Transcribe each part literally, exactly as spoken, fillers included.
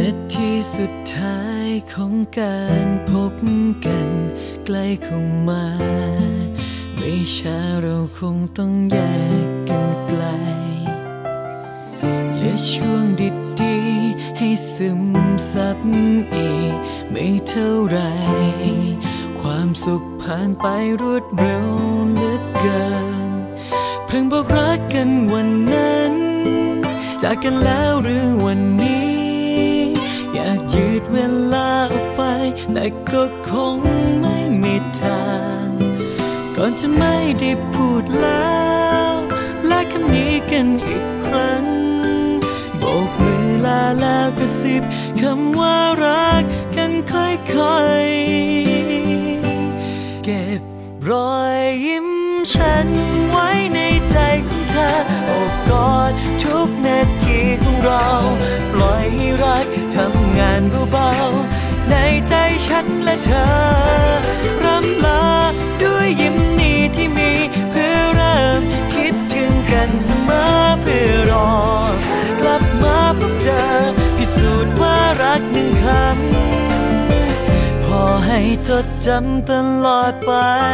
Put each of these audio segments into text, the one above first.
นาทีสุดท้ายของการพบกันใกล้เข้ามาไม่ช้าเราคงต้องแยกกันไกลเหลือช่วงดีๆให้ซึมซับอีกไม่เท่าไรความสุขผ่านไปรวดเร็วเหลือเกินเพิ่งบอกรักกันวันนั้นจากกันแล้วหรือวันนี้อยากยืดเวลาออกไปแต่ก็คงไม่มีทางก่อนจะไม่ได้พูดแล้วและคำนี้กันอีกครั้งโบกมือลาแล้วกระซิบคำว่ารักกันค่อยๆเก็บรอยยิ้มฉันไว้ในใจของเธอโอบกอดทุกนาทีของเราปล่อยให้รักทำงานเบาๆในใจฉันและเธอร่ำลาด้วยยิ้มนี้ที่มีเพื่อเริ่มคิดถึงกันเสมอเพื่อรอกลับมาพบเจอพิสูจน์ว่ารักหนึ่งคำพอให้จดจำตลอดไป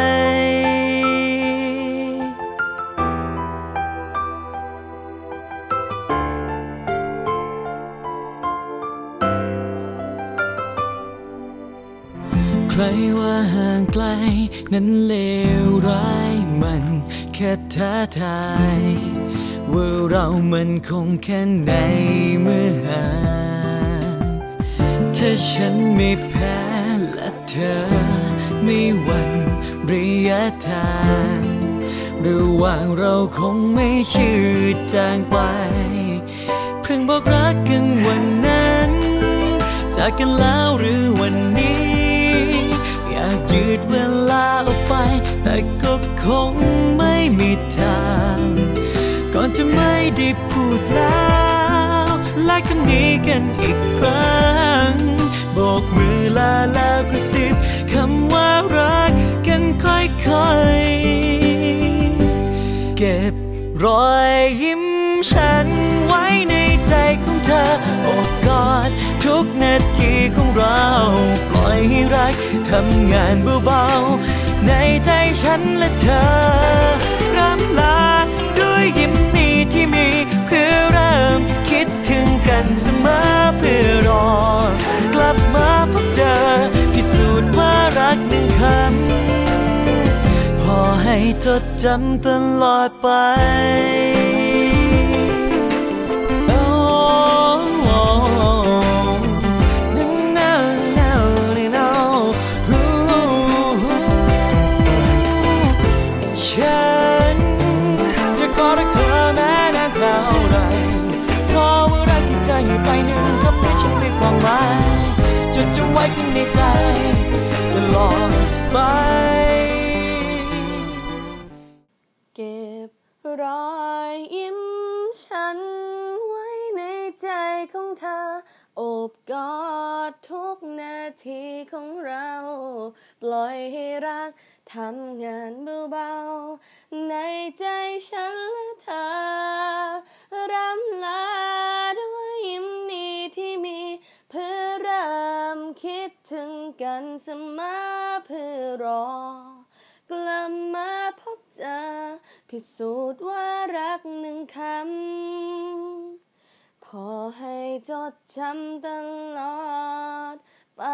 ใครว่าห่างไกลนั้นเลวร้ายมันแค่ท้าทายว่าเรามันคงแค่ไหนเมื่อห่างถ้าฉันไม่แพ้และเธอไม่หวั่นระยะทางระหว่างเราคงไม่ชืดจางไปเพิ่งบอกรักกันวันนั้นจากกันแล้วหรือวันนี้อยากยืดเวลาออกไปแต่ก็คงไม่มีทางก่อนจะไม่ได้พูดแล้วและคำนี้กันอีกครั้งโบกมือลาแล้วกระซิบคำว่ารักกันค่อยๆเก็บรอยยิ้มฉันไว้ในใจของเธอโอบกอดทุกนาทีของเราปล่อยให้รักทำงานเบาๆในใจฉันและเธอร่ำลาด้วยยิ้มนี้ที่มีเพื่อเริ่มคิดถึงกันเสมอเพื่อรอกลับมาพบเจอพิสูจน์ว่ารักหนึ่งคำพอให้จดจำตลอดไปฉันจะขอรักเธอแม้นานเท่าไรเพราะว่ารักที่เคยให้ไปหนึ่งคำที่ฉันมีความหมายจดจำไว้ข้างในใจตลอดไปเก็บรอยยิ้มฉันไว้ในใจของเธอโอบกอดทุกนาทีของเราปล่อยให้รักทำงานเบาๆในใจฉันและเธอร่ำลาด้วยยิ้มนี้ที่มีเพื่อเริ่มคิดถึงกันเสมอเพื่อรอกลับมาพบเจอพิสูจน์ว่ารักหนึ่งคำพอให้จดจำตลอดไป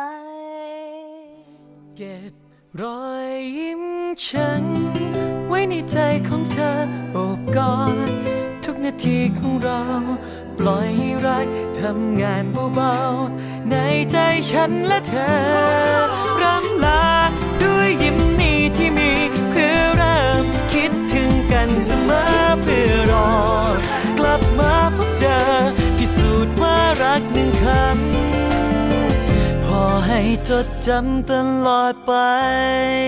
เก็บรอยยิ้มฉันไว้ในใจของเธอโอบกอดทุกนาทีของเราปล่อยให้รักทำงานเบาๆในใจฉันและเธอร่ำลาด้วยยิ้มนี้ที่มีเพื่อเริ่มคิดถึงกันเสมอเพื่อรอกลับมาพบเจอพิสูจน์ว่ารักหนึ่งคำพอให้จดจำตลอดไป